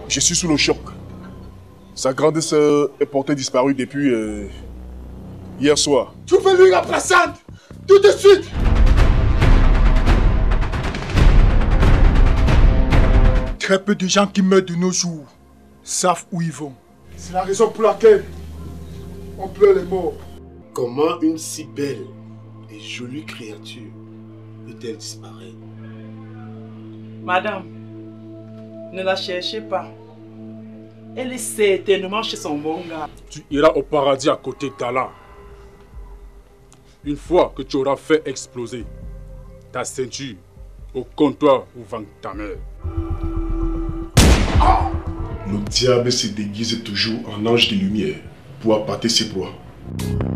Je suis sous le choc. Sa grande sœur est portée disparue depuis hier soir. Trouvez-lui la passade! Tout de suite! Très peu de gens qui meurent de nos jours savent où ils vont. C'est la raison pour laquelle on pleure les morts. Comment une si belle et jolie créature peut-elle disparaître? Madame, ne la cherchez pas. Elle est certainement chez son bon gars. Tu iras au paradis à côté d'Allah. Une fois que tu auras fait exploser ta ceinture au comptoir où vend ta mère. Le diable se déguise toujours en ange de lumière pour appâter ses proies.